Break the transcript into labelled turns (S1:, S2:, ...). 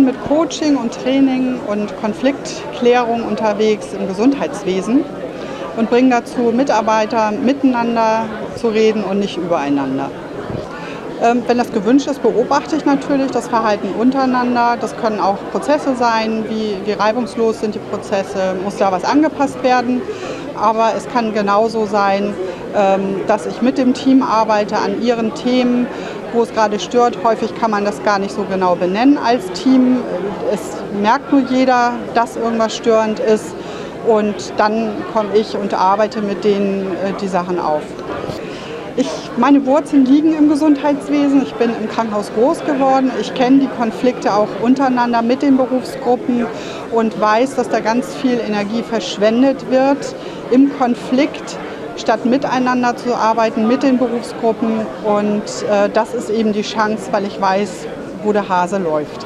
S1: bin mit Coaching und Training und Konfliktklärung unterwegs im Gesundheitswesen und bringe dazu, Mitarbeiter miteinander zu reden und nicht übereinander. Wenn das gewünscht ist, beobachte ich natürlich das Verhalten untereinander. Das können auch Prozesse sein, wie reibungslos sind die Prozesse, muss da was angepasst werden. Aber es kann genauso sein, dass ich mit dem Team arbeite an ihren Themen, wo es gerade stört. Häufig kann man das gar nicht so genau benennen als Team. Es merkt nur jeder, dass irgendwas störend ist. Und dann komme ich und arbeite mit denen die Sachen auf. Meine Wurzeln liegen im Gesundheitswesen. Ich bin im Krankenhaus groß geworden. Ich kenne die Konflikte auch untereinander mit den Berufsgruppen und weiß, dass da ganz viel Energie verschwendet wird im Konflikt, statt miteinander zu arbeiten mit den Berufsgruppen. Und das ist eben die Chance, weil ich weiß, wo der Hase läuft.